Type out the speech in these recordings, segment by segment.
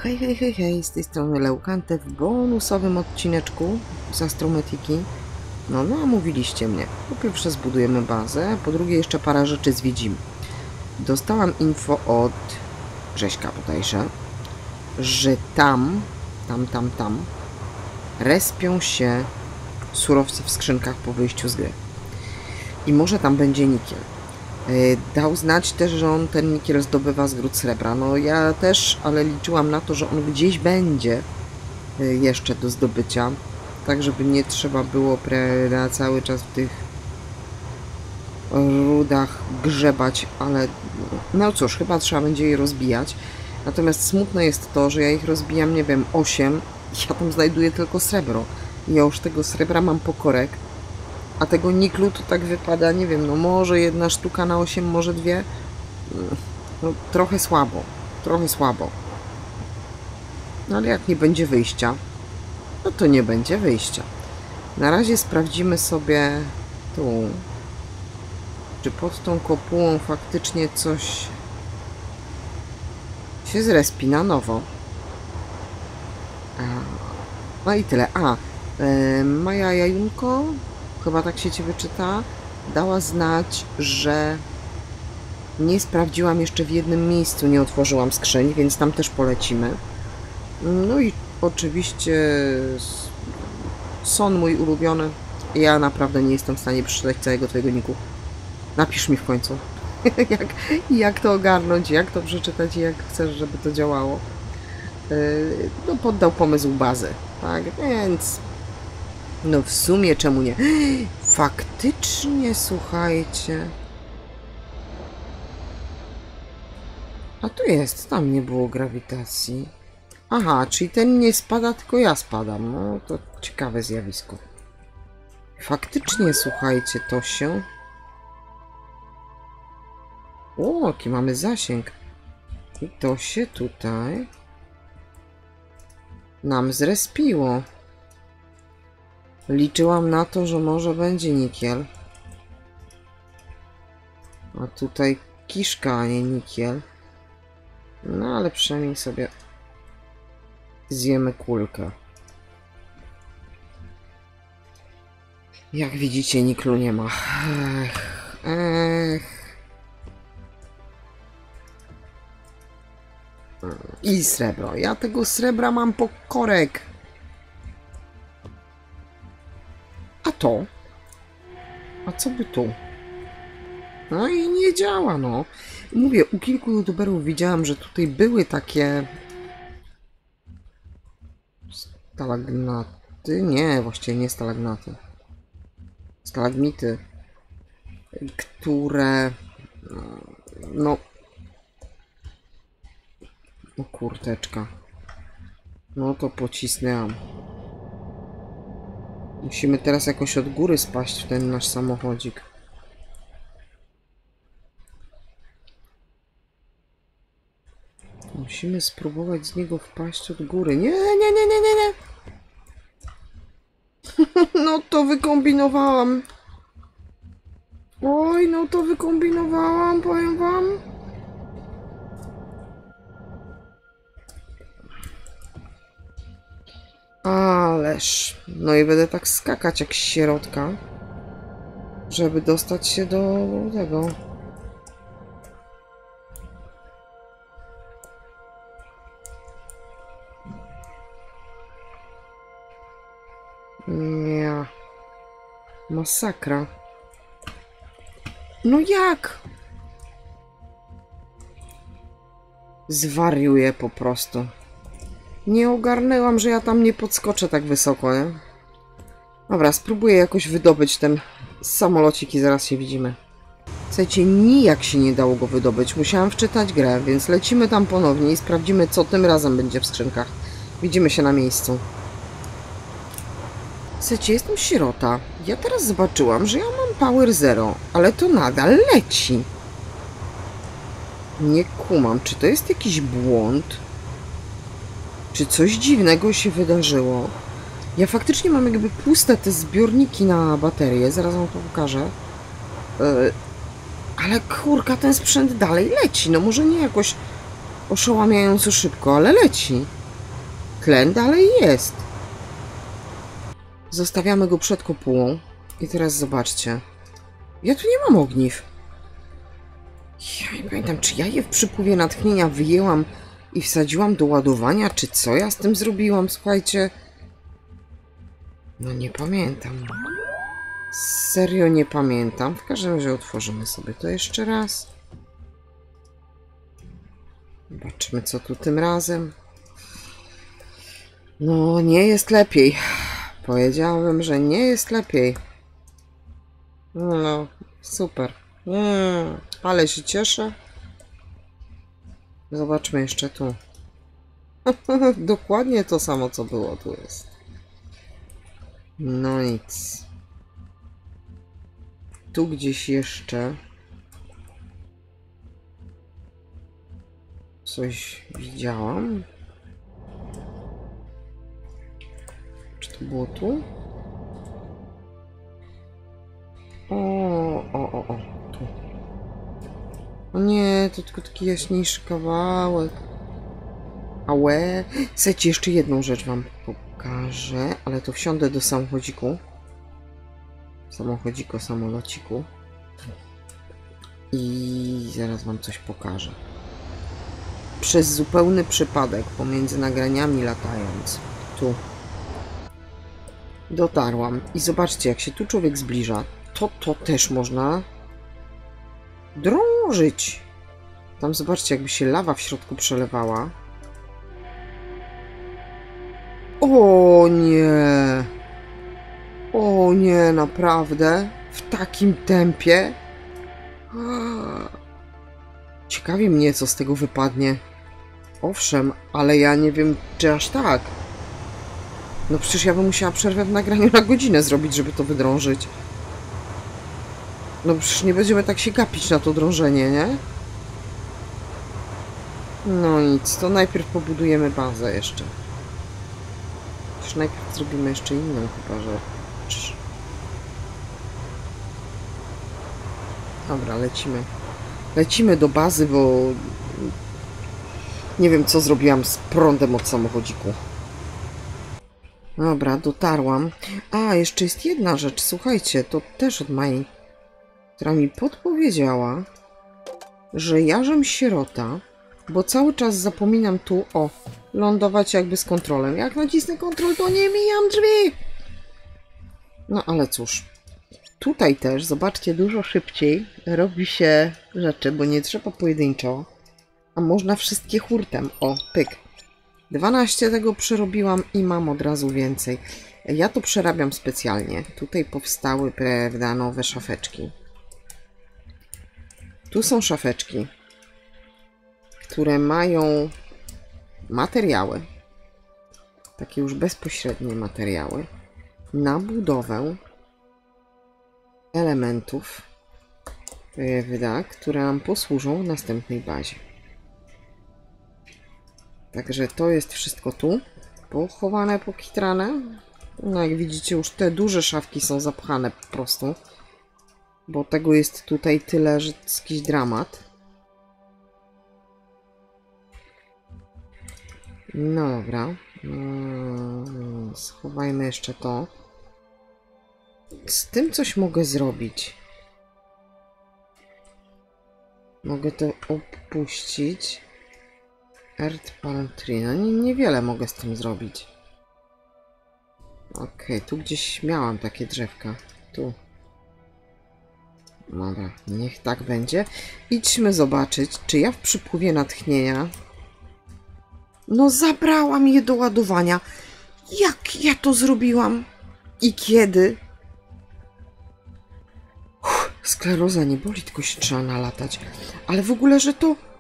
Hej, hej, hej, hej, z tej strony Leukante w bonusowym odcineczku z Astrometiki. No, namówiliście mnie. Po pierwsze zbudujemy bazę, po drugie jeszcze parę rzeczy zwiedzimy. Dostałam info od Grześka bodajże, że tam respią się surowce w skrzynkach po wyjściu z gry. I może tam będzie nikiel. Dał znać też, że on ten nikiel zdobywa z grud srebra. No ja też, ale liczyłam na to, że on gdzieś będzie jeszcze do zdobycia. Tak, żeby nie trzeba było na cały czas w tych rudach grzebać, ale no cóż, chyba trzeba będzie je rozbijać. Natomiast smutne jest to, że ja ich rozbijam, nie wiem, 8. Ja tam znajduję tylko srebro. Ja już tego srebra mam po korek. A tego niklu to tak wypada, nie wiem, no może jedna sztuka na 8, może dwie. No trochę słabo, trochę słabo. No ale jak nie będzie wyjścia, no to nie będzie wyjścia. Na razie sprawdzimy sobie tu, czy pod tą kopułą faktycznie coś się zrespi na nowo. No i tyle. Maja Jajunko, chyba tak się ciebie czyta, dała znać, że nie sprawdziłam jeszcze w jednym miejscu, nie otworzyłam skrzyń, więc tam też polecimy. No i oczywiście Son mój ulubiony. Ja naprawdę nie jestem w stanie przeczytać całego twojego niku. Napisz mi w końcu, jak to ogarnąć, jak to przeczytać i jak chcesz, żeby to działało. No poddał pomysł bazy, tak, więc no w sumie czemu nie? Faktycznie, słuchajcie. A tu jest, tam nie było grawitacji. Aha, czyli ten nie spada, tylko ja spadam. No to ciekawe zjawisko. Faktycznie, słuchajcie, to się... O, jaki mamy zasięg. I to się tutaj nam zrespiło. Liczyłam na to, że może będzie nikiel. A tutaj kiszka, a nie nikiel. No ale przynajmniej sobie zjemy kulkę. Jak widzicie, niklu nie ma. I srebro. Ja tego srebra mam po korek. A to? A co by tu? No i nie działa, no. Mówię, u kilku youtuberów widziałam, że tutaj były takie... stalagnaty? Nie, właściwie nie stalagnaty. Stalagmity. Które... No... O kurteczka. No to pocisnęłam. Musimy teraz jakoś od góry spaść w ten nasz samochodzik. Musimy spróbować z niego wpaść od góry. Nie. No to wykombinowałam. Oj, no to wykombinowałam, powiem wam. Ależ. No i będę tak skakać jak sierotka, żeby dostać się do tego. Nie. Masakra. No jak? Zwariuję po prostu. Nie ogarnęłam, że ja tam nie podskoczę tak wysoko, nie? Dobra, spróbuję jakoś wydobyć ten samolocik i zaraz się widzimy. Słuchajcie, nijak się nie dało go wydobyć. Musiałam wczytać grę, więc lecimy tam ponownie i sprawdzimy, co tym razem będzie w skrzynkach. Widzimy się na miejscu. Słuchajcie, jestem sierota. Ja teraz zobaczyłam, że ja mam Power Zero, ale to nadal leci. Nie kumam, czy to jest jakiś błąd? Czy coś dziwnego się wydarzyło? Ja faktycznie mam jakby puste te zbiorniki na baterię, zaraz wam to pokażę. Ale kurka, ten sprzęt dalej leci, no może nie jakoś oszałamiająco szybko, ale leci. Tlen dalej jest. Zostawiamy go przed kopułą. I teraz zobaczcie. Ja tu nie mam ogniw. Ja nie pamiętam, czy ja je w przypływie natchnienia wyjęłam i wsadziłam do ładowania, czy co ja z tym zrobiłam, słuchajcie. No nie pamiętam. Serio nie pamiętam. W każdym razie otworzymy sobie to jeszcze raz. Zobaczymy, co tu tym razem. No, nie jest lepiej. Powiedziałem, że nie jest lepiej. No, super. Ale się cieszę. Zobaczmy jeszcze tu. Dokładnie to samo, co było tu jest. No nic. Tu gdzieś jeszcze coś widziałam. Czy to było tu? O, tu. O nie, to tylko taki jaśniejszy kawałek. Ałe. Słuchajcie, jeszcze jedną rzecz wam pokażę, ale to wsiądę do samochodziku. Samolociku. I zaraz wam coś pokażę. Przez zupełny przypadek, pomiędzy nagraniami latając, tu dotarłam. I zobaczcie, jak się tu człowiek zbliża, to też można drążyć. Tam zobaczcie, jakby się lawa w środku przelewała. O nie! O nie, naprawdę? W takim tempie? Ciekawi mnie, co z tego wypadnie. Owszem, ale ja nie wiem, czy aż tak. No przecież ja bym musiała przerwę w nagraniu na godzinę zrobić, żeby to wydrążyć. No przecież nie będziemy tak się gapić na to drążenie, nie? No nic, to najpierw pobudujemy bazę jeszcze. Przecież najpierw zrobimy jeszcze inną chyba rzecz. Dobra, lecimy. Lecimy do bazy, bo nie wiem, co zrobiłam z prądem od samochodziku. Dobra, dotarłam. A, jeszcze jest jedna rzecz. Słuchajcie, to też od Mai, która mi podpowiedziała, że jażem sierota, bo cały czas zapominam tu, lądować jakby z kontrolem. Jak nacisnę kontrol, to nie mijam drzwi. No ale cóż. Tutaj też, zobaczcie, dużo szybciej robi się rzeczy, bo nie trzeba pojedynczo, a można wszystkie hurtem. O, pyk. 12 tego przerobiłam i mam od razu więcej. Ja to przerabiam specjalnie. Tutaj powstały, prawda, nowe szafeczki. Tu są szafeczki, które mają materiały, takie już bezpośrednie materiały, na budowę elementów, prawda, które nam posłużą w następnej bazie. Także to jest wszystko tu pochowane, pokitrane. No jak widzicie, już te duże szafki są zapchane po prostu, bo tego jest tutaj tyle, że to jest jakiś dramat. No dobra. Schowajmy jeszcze to. Z tym coś mogę zrobić. Mogę to opuścić. Earth Palm Tree. No niewiele mogę z tym zrobić. Okej, tu gdzieś miałam takie drzewka. Tu. Dobra, niech tak będzie. Idźmy zobaczyć, czy ja w przypływie natchnienia... No zabrałam je do ładowania. Jak ja to zrobiłam? I kiedy? Skleroza nie boli, tylko się trzeba nalatać. Ale w ogóle, że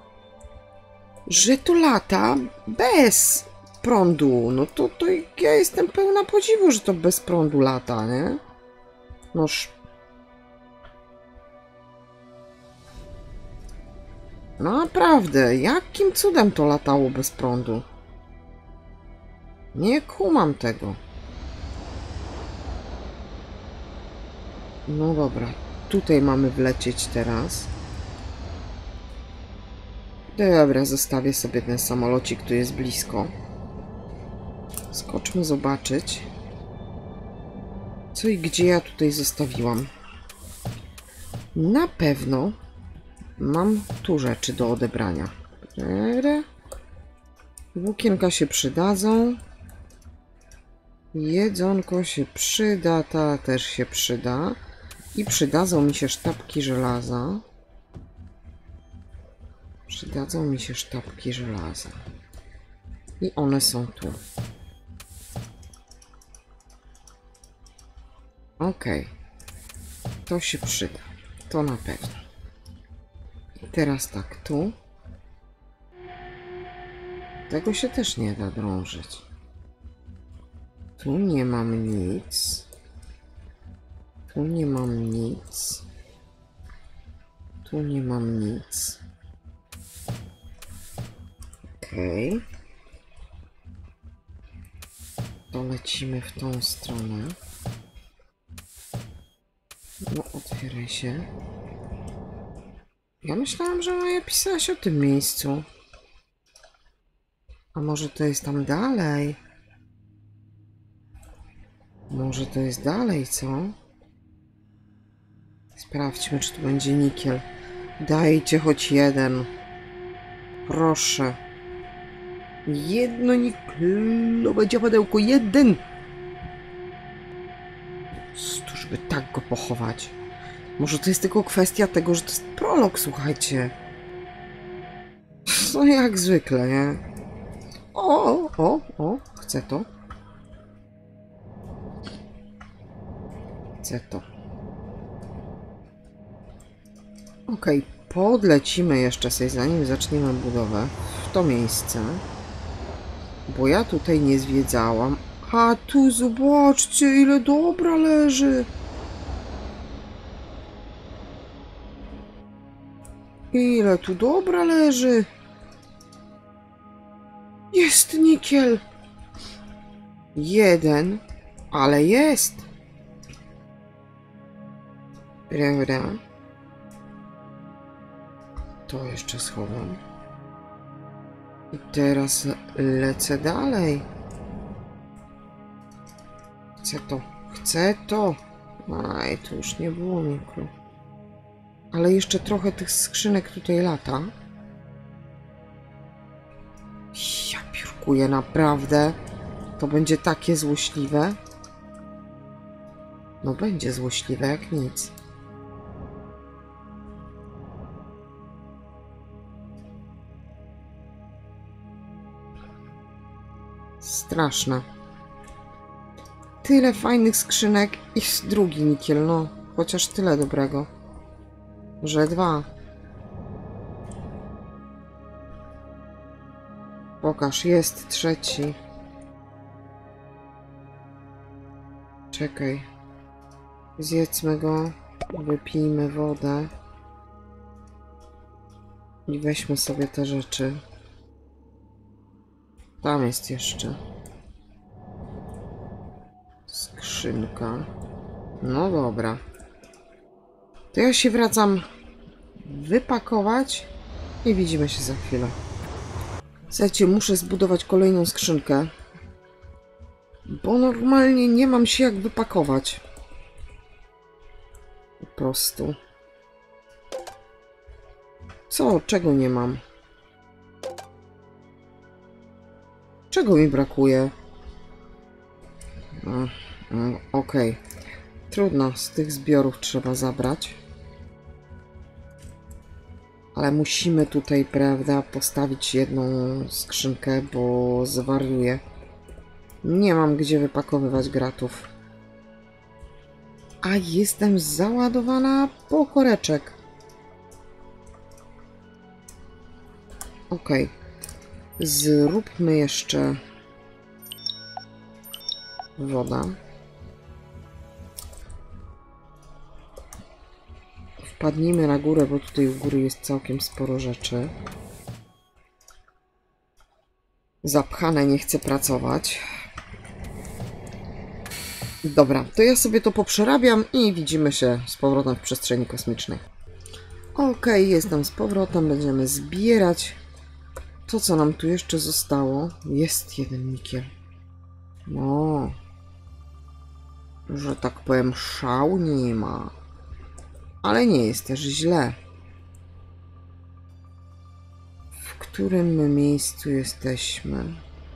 to lata bez prądu. No to ja jestem pełna podziwu, że to bez prądu lata, nie? Noż. No naprawdę, jakim cudem to latało bez prądu? Nie kumam tego. No dobra, tutaj mamy wlecieć teraz. Dobra, zostawię sobie ten samolocik, który jest blisko. Skoczmy zobaczyć, co i gdzie ja tutaj zostawiłam. Na pewno mam tu rzeczy do odebrania. Dobra. Włókienka się przydadzą. Jedzonko się przyda, ta też się przyda. I przydadzą mi się sztabki żelaza. Przydadzą mi się sztabki żelaza. I one są tu. Okej. To się przyda. To na pewno. I teraz tak, tu. Tego się też nie da drążyć. Tu nie mam nic. Tu nie mam nic. Tu nie mam nic. Okej. To lecimy w tą stronę. No, otwieraj się. Ja myślałam, że Maja pisałaś o tym miejscu. A może to jest tam dalej? Może to jest dalej, co? Sprawdźmy, czy tu będzie nikiel. Dajcie choć jeden. Proszę. Jedno niklowe dziapadełko. Jeden! Tu, żeby tak go pochować. Może to jest tylko kwestia tego, że to jest prolog, słuchajcie. No jak zwykle, nie? O, chcę to. Chcę to. Okej, podlecimy jeszcze sobie, zanim zaczniemy budowę, w to miejsce. Bo ja tutaj nie zwiedzałam. A tu zobaczcie, ile dobra leży. Ile tu dobra leży. Jest nikiel. Jeden, ale jest. Prawda? To jeszcze schowam. I teraz lecę dalej. Chcę to. Chcę to. Aj, tu już nie było mikro. Ale jeszcze trochę tych skrzynek tutaj lata. Ja piórkuję, naprawdę. To będzie takie złośliwe. No będzie złośliwe jak nic. Straszne. Tyle fajnych skrzynek i drugi nikiel, no. Chociaż tyle dobrego. Że dwa. Pokaż, jest trzeci. Czekaj. Zjedzmy go. Wypijmy wodę. I weźmy sobie te rzeczy. Tam jest jeszcze skrzynka. No dobra. To ja się wracam wypakować i widzimy się za chwilę. Słuchajcie, muszę zbudować kolejną skrzynkę, bo normalnie nie mam się jak wypakować. Po prostu. Co? Czego nie mam? Czego mi brakuje? Okej. Trudno, z tych zbiorów trzeba zabrać. Ale musimy tutaj, prawda, postawić jedną skrzynkę, bo zwariuję. Nie mam gdzie wypakowywać gratów. A jestem załadowana po koreczek. Okej. Zróbmy jeszcze woda. Wpadnijmy na górę, bo tutaj u góry jest całkiem sporo rzeczy. Zapchane, nie chcę pracować. Dobra, to ja sobie to poprzerabiam i widzimy się z powrotem w przestrzeni kosmicznej. Okej, jestem z powrotem, będziemy zbierać To, co nam tu jeszcze zostało, jest jeden nikiel. No, że tak powiem, szału nie ma. Ale nie jest też źle. W którym my miejscu jesteśmy?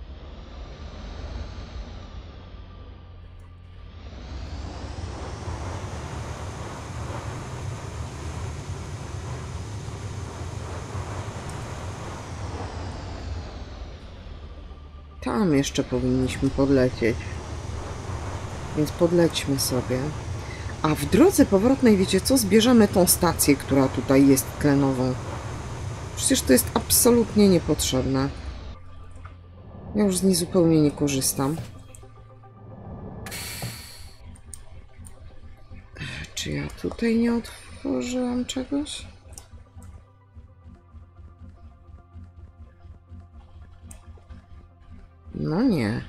Tam jeszcze powinniśmy podlecieć. Więc podlećmy sobie. A w drodze powrotnej, wiecie co? Zbierzemy tą stację, która tutaj jest tlenową. Przecież to jest absolutnie niepotrzebne. Ja już z niej zupełnie nie korzystam. Czy ja tutaj nie otworzyłam czegoś? No nie.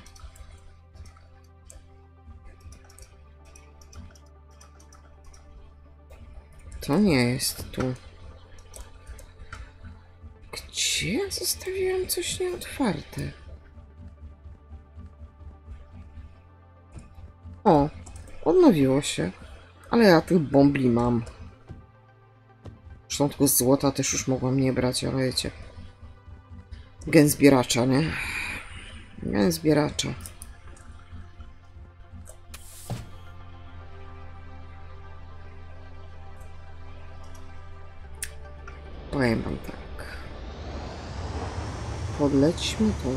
To nie jest tu. Gdzie ja zostawiłam coś nieotwarte? O, odnowiło się. Ale ja tych bombli mam. Zresztą tylko z złota też już mogłam nie brać, ale wiecie. Gen zbieracza, nie? Gen zbieracza. Powiem wam tak. Podlećmy tu.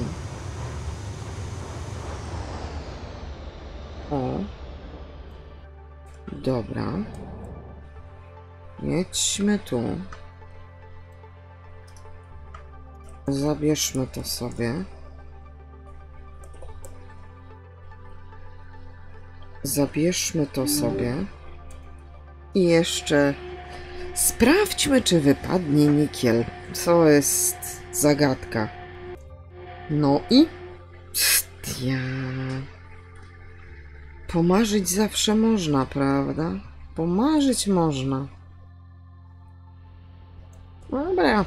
O. Dobra. Jedźmy tu. Zabierzmy to sobie. Zabierzmy to sobie. I jeszcze sprawdźmy, czy wypadnie nikiel. Co jest zagadka. No i... Ja... Pomarzyć zawsze można, prawda? Pomarzyć można. Dobra.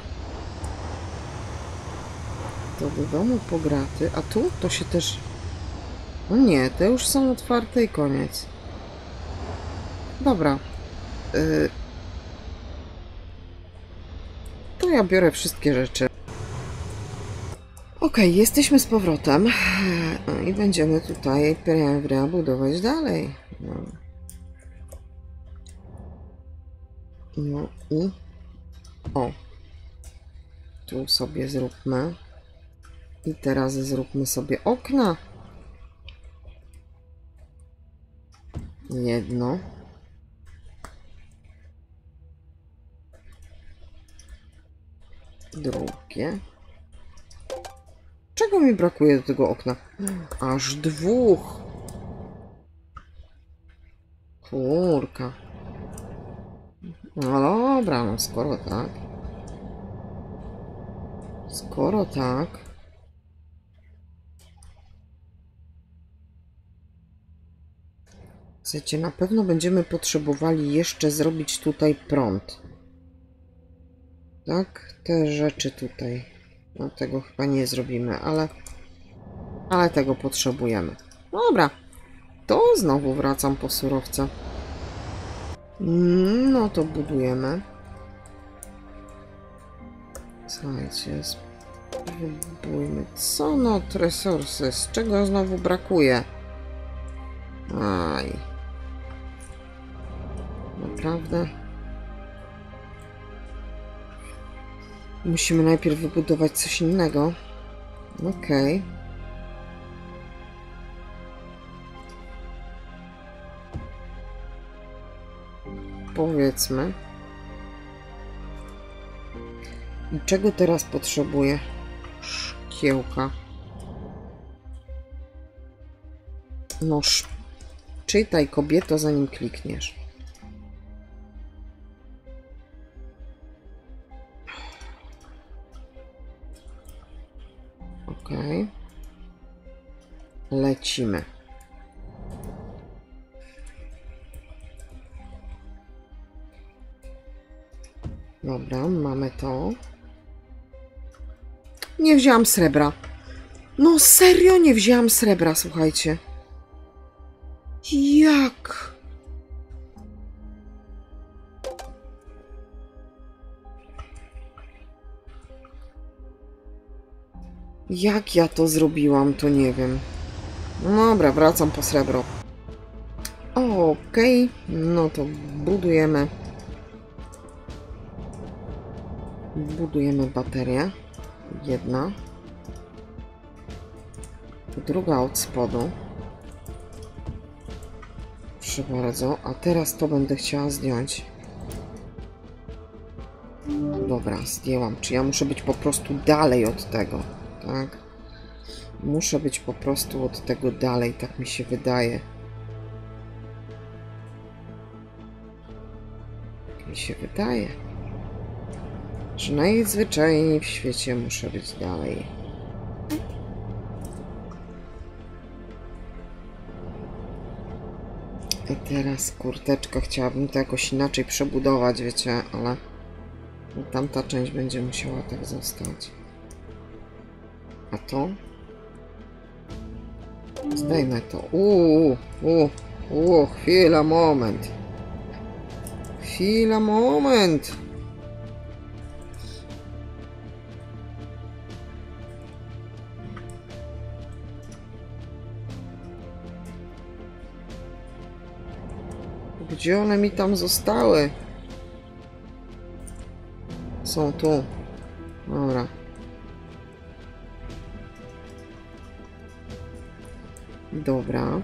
To do domu pograty. A tu to się też... No nie, te już są otwarte i koniec. Dobra. To ja biorę wszystkie rzeczy. Ok, jesteśmy z powrotem. No i będziemy tutaj Periambria budować dalej. No i... O. Tu sobie zróbmy. I teraz zróbmy sobie okna. Jedno. Drugie. Czego mi brakuje do tego okna? Aż dwóch. Kurka. No dobra, no skoro tak. Skoro tak. Słuchajcie, na pewno będziemy potrzebowali jeszcze zrobić tutaj prąd. Tak? Te rzeczy tutaj. No tego chyba nie zrobimy, ale tego potrzebujemy. Dobra. To znowu wracam po surowce. No to budujemy. Słuchajcie, spróbujmy. Co not resources? Czego znowu brakuje? Aj. Naprawdę? Musimy najpierw wybudować coś innego. Okej. Powiedzmy. I czego teraz potrzebuję? Szkiełka. No, czytaj, kobieto, zanim klikniesz. Okej. Lecimy. Dobra, mamy to. Nie wzięłam srebra. No serio nie wzięłam srebra, słuchajcie. Jak? Jak ja to zrobiłam, to nie wiem. No dobra, wracam po srebro. Okej, no to budujemy. Budujemy baterię. Jedna. Druga od spodu. Proszę bardzo. A teraz to będę chciała zdjąć. Dobra, zdjęłam. Czy ja muszę być po prostu dalej od tego? Tak? Muszę być po prostu od tego dalej, tak mi się wydaje. Tak mi się wydaje, że najzwyczajniej w świecie muszę być dalej. I teraz kurteczka, chciałabym to jakoś inaczej przebudować, wiecie, ale tamta część będzie musiała tak zostać. A to? Zdejmę to. Chwila, moment. Chwila, moment. Gdzie one mi tam zostały? Są tu. Dobra. Dobra.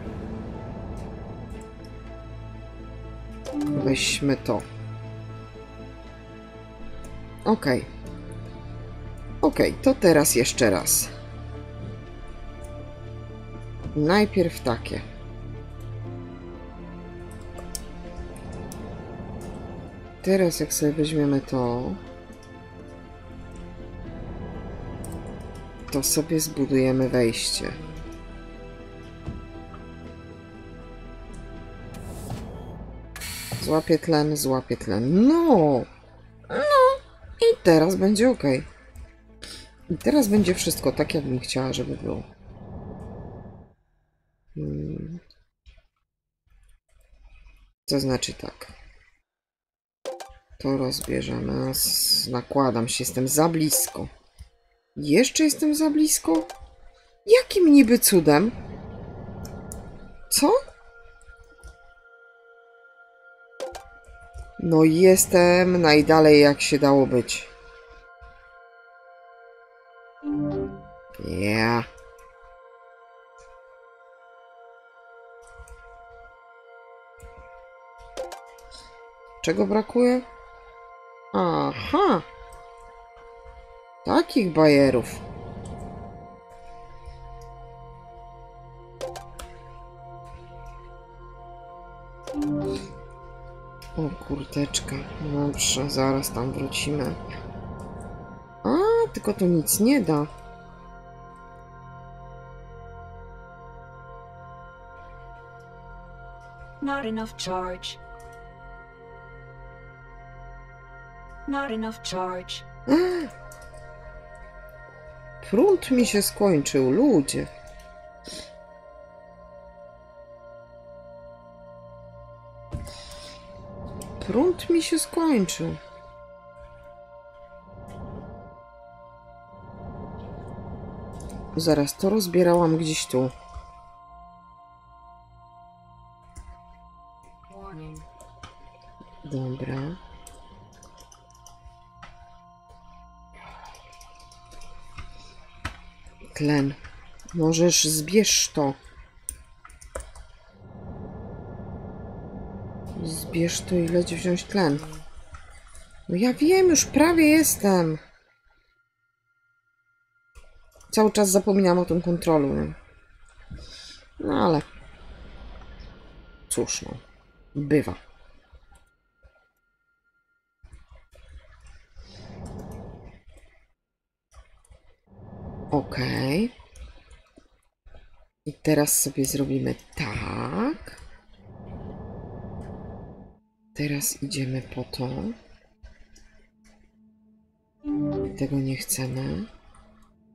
Weźmy to. Okej. Okej, to teraz jeszcze raz. Najpierw takie. Teraz jak sobie weźmiemy to, to sobie zbudujemy wejście. Złapię tlen, złapię tlen. No! I teraz będzie ok. I teraz będzie wszystko tak, jakbym chciała, żeby było. To znaczy tak. To rozbierzemy. Nakładam się, jestem za blisko. Jeszcze jestem za blisko? Jakim niby cudem? Co? No jestem najdalej jak się dało być. Yeah. Czego brakuje? Aha. Takich bajerów. O kurteczka. Dobrze, zaraz tam wrócimy. A, tylko to nic nie da. Not enough charge. Not enough charge. Prąd mi się skończył, ludzie. Prąd mi się skończył. Zaraz, to rozbierałam gdzieś tu. Dobra. Tlen. Możesz zbierz to. Zbierz to i leć wziąć tlen. No ja wiem, już prawie jestem. Cały czas zapominam o tym kontrolu, nie? No ale... Cóż no. Bywa. Okej. I teraz sobie zrobimy tak. Teraz idziemy po to. Tego nie chcemy.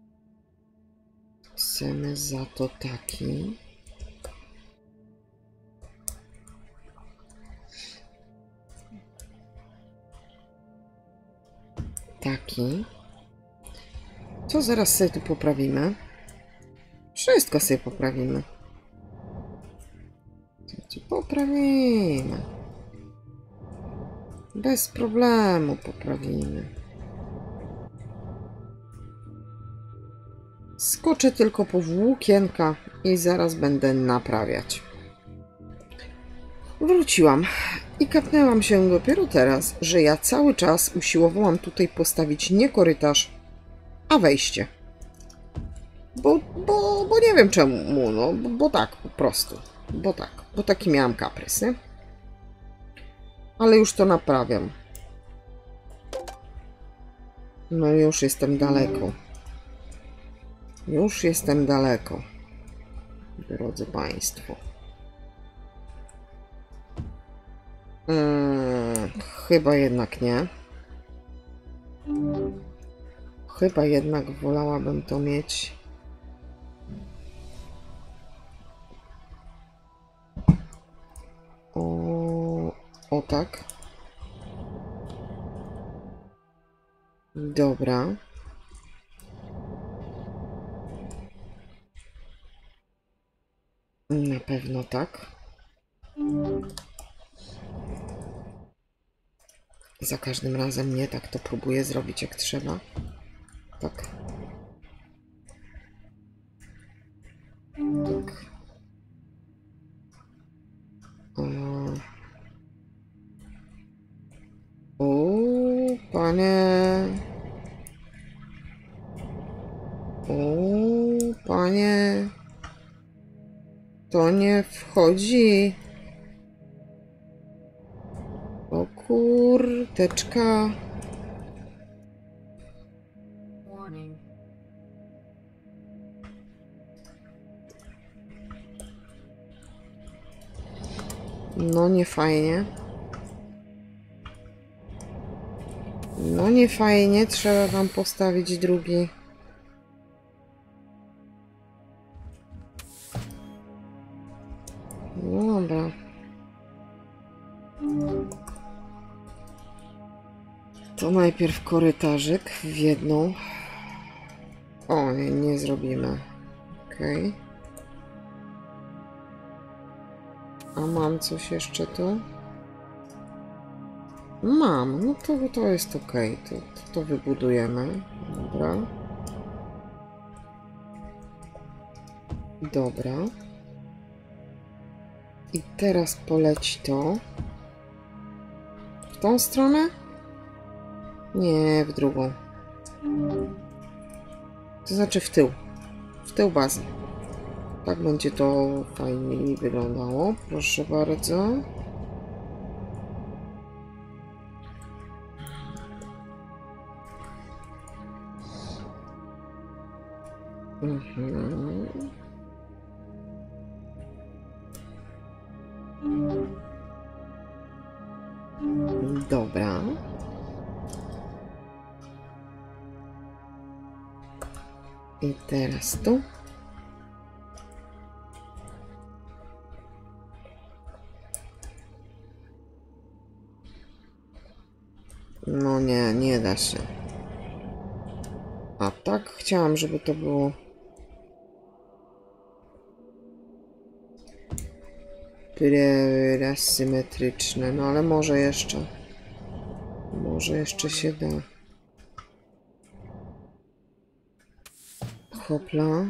Chcemy za to taki. Taki. Co zaraz sobie tu poprawimy? Wszystko sobie poprawimy. Poprawimy. Bez problemu poprawimy. Skoczę tylko po włókienka i zaraz będę naprawiać. Wróciłam i kapnęłam się dopiero teraz, że ja cały czas usiłowałam tutaj postawić nie korytarz, a wejście. Bo nie wiem czemu, no, bo tak po prostu. Bo taki miałam kaprys, nie? Ale już to naprawiam. No już jestem daleko. Już jestem daleko, drodzy Państwo. Chyba jednak nie. Chyba jednak wolałabym to mieć. O tak. Dobra. Na pewno tak. Za każdym razem nie tak to próbuję zrobić jak trzeba. Tak. Tak. O, panie. O, panie. To nie wchodzi. O kurteczka. Warning. No nie fajnie. No nie fajnie, trzeba wam postawić drugi. No dobra. To najpierw korytarzyk w jedną. O, nie zrobimy. Okej. A mam coś jeszcze tu? Mam, no to jest okej. To wybudujemy. Dobra. Dobra. I teraz poleci to. W tą stronę? Nie, w drugą. To znaczy w tył. W tył bazy. Tak będzie to fajniej wyglądało. Proszę bardzo. Dobra. I teraz tu. No nie da się. A tak chciałam, żeby to było. Symetryczne, no ale może jeszcze się da. Hopla.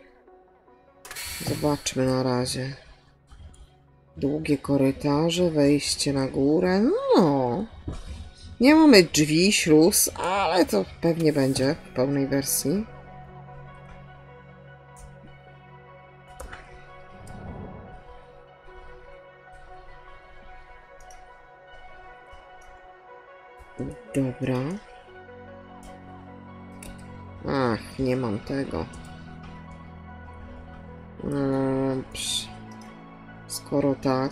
Zobaczmy na razie. Długie korytarze, wejście na górę, no. Nie mamy drzwi, śluz, ale to pewnie będzie w pełnej wersji. Dobra. Ach, nie mam tego. Skoro tak.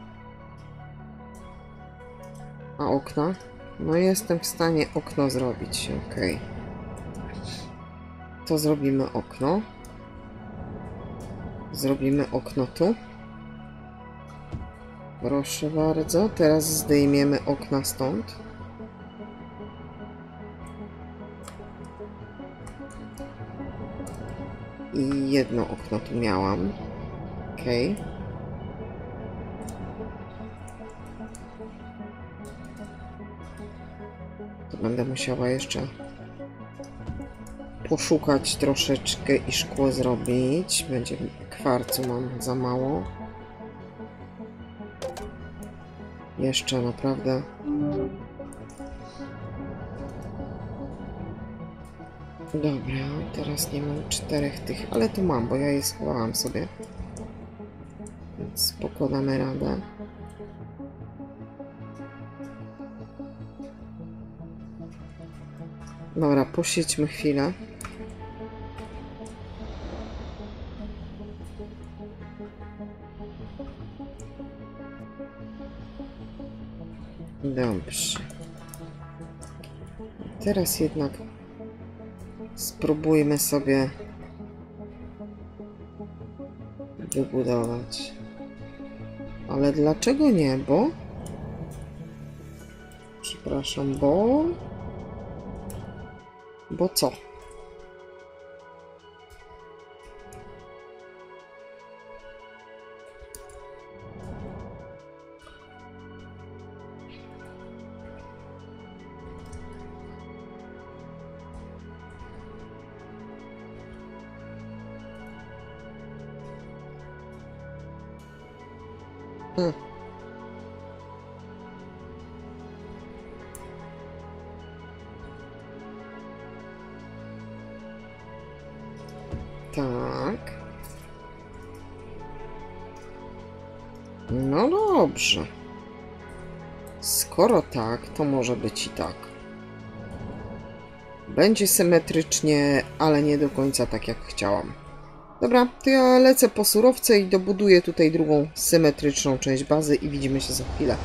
A okna? No jestem w stanie okno zrobić, ok. To zrobimy okno. Zrobimy okno tu. Proszę bardzo. Teraz zdejmiemy okna stąd. I jedno okno tu miałam. Okej. To będę musiała jeszcze poszukać troszeczkę i szkło zrobić. Będzie kwarcu mam za mało. Jeszcze naprawdę. Dobra, teraz nie mam 4 tych, ale tu mam, bo ja je schowałam sobie. Więc spoko, damy radę. Dobra, posiedźmy chwilę. Dobrze. Teraz jednak spróbujmy sobie wybudować. Ale dlaczego nie? Bo... Przepraszam, bo... Bo co? Tak. No dobrze. Skoro tak, to może być i tak. Będzie symetrycznie, ale nie do końca tak jak chciałam. Dobra, to ja lecę po surowce i dobuduję tutaj drugą symetryczną część bazy i widzimy się za chwilę.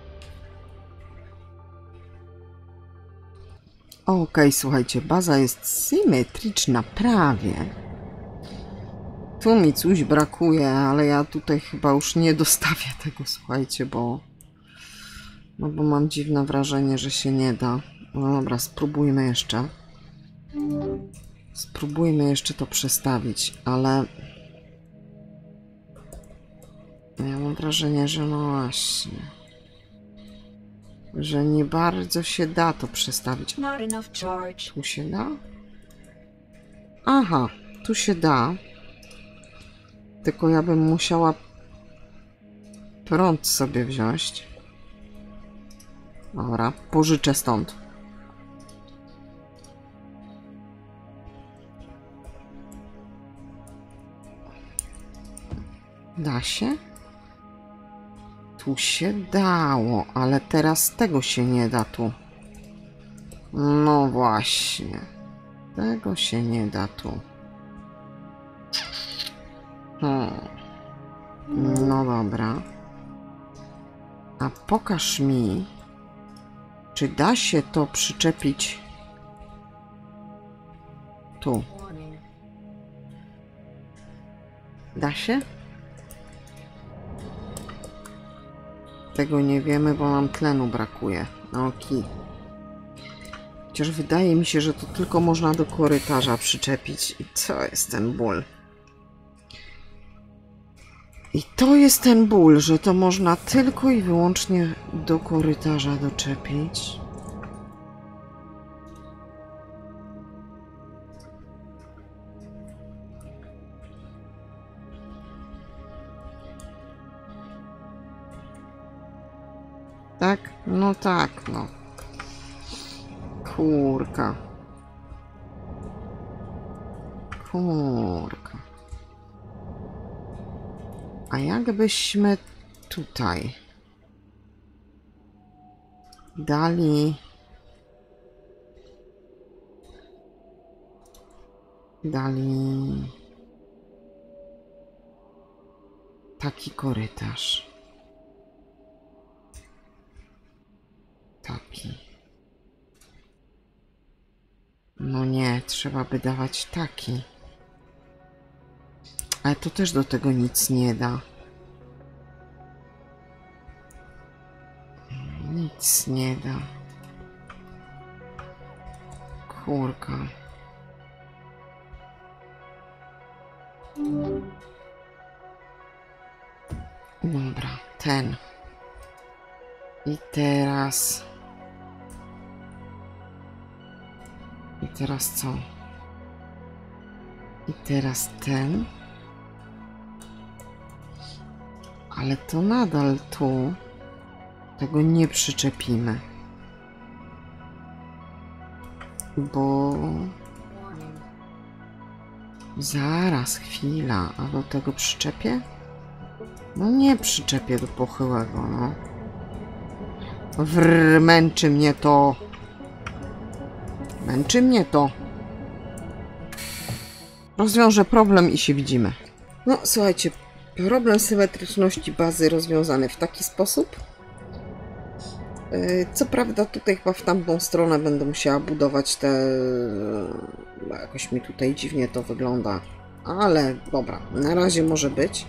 Okej, słuchajcie, baza jest symetryczna prawie. Tu mi coś brakuje, ale ja tutaj chyba już nie dostawię tego, słuchajcie, bo... No bo mam dziwne wrażenie, że się nie da. No dobra, spróbujmy jeszcze. Spróbujmy jeszcze to przestawić, ale... Ja mam wrażenie, że no właśnie... Że nie bardzo się da to przestawić. Tu się da? Aha, tu się da. Tylko ja bym musiała prąd sobie wziąć. Dobra, pożyczę stąd. Da się? Tu się dało, ale teraz tego się nie da tu. No właśnie. Tego się nie da tu. No dobra. A pokaż mi, czy da się to przyczepić tu. Da się? Tego nie wiemy, bo nam tlenu brakuje. Okej. Chociaż wydaje mi się, że to tylko można do korytarza przyczepić. I to jest ten ból. I to jest ten ból, że to można tylko i wyłącznie do korytarza doczepić. Tak? No tak, no. Kurka. Kurka. A jakbyśmy tutaj dali taki korytarz. Taki. No nie, trzeba by dawać taki. Ale to też do tego nic nie da. Nic nie da. Kurka. Dobra, ten. I teraz... I teraz co? I teraz ten. Ale to nadal tu. Tego nie przyczepimy. Bo... Zaraz, chwila. A do tego przyczepię? No nie przyczepię do pochyłego, no. Męczy mnie to. Męczy mnie to. Rozwiążę problem i się widzimy. No, słuchajcie, problem symetryczności bazy rozwiązany w taki sposób. Co prawda tutaj chyba w tamtą stronę będę musiała budować te... Jakoś mi tutaj dziwnie to wygląda. Ale dobra, na razie może być.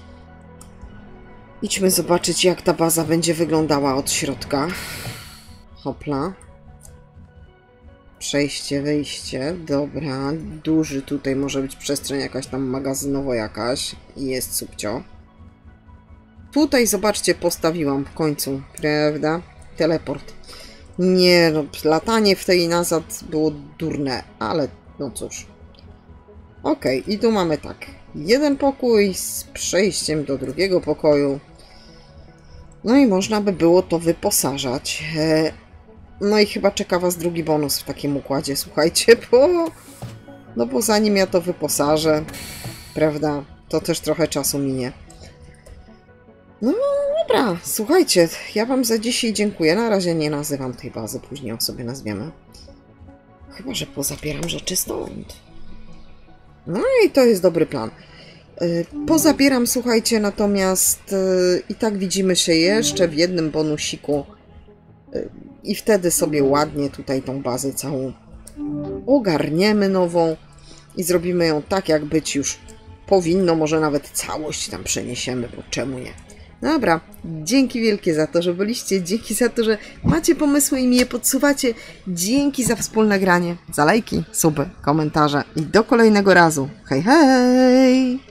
Idźmy zobaczyć, jak ta baza będzie wyglądała od środka. Hopla. Przejście, wyjście. Dobra, duży tutaj może być przestrzeń jakaś tam magazynowo jakaś. Jest subcio. Tutaj, zobaczcie, postawiłam w końcu, prawda? Teleport. Nie no, latanie w tej nazad było durne, ale no cóż. Okej, i tu mamy tak. Jeden pokój z przejściem do drugiego pokoju. No i można by było to wyposażać. No i chyba czeka was drugi bonus w takim układzie, słuchajcie, bo zanim ja to wyposażę, prawda, to też trochę czasu minie. No dobra, słuchajcie, ja wam za dzisiaj dziękuję. Na razie nie nazywam tej bazy, później ją sobie nazwiemy. Chyba że pozabieram rzeczy stąd. No i to jest dobry plan. Pozabieram, słuchajcie, natomiast i tak widzimy się jeszcze w jednym bonusiku. I wtedy sobie ładnie tutaj tą bazę całą ogarniemy nową i zrobimy ją tak, jak być już powinno. Może nawet całość tam przeniesiemy, bo czemu nie? Dobra, dzięki wielkie za to, że byliście, dzięki za to, że macie pomysły i mi je podsuwacie, dzięki za wspólne granie, za lajki, suby, komentarze i do kolejnego razu. Hej, hej!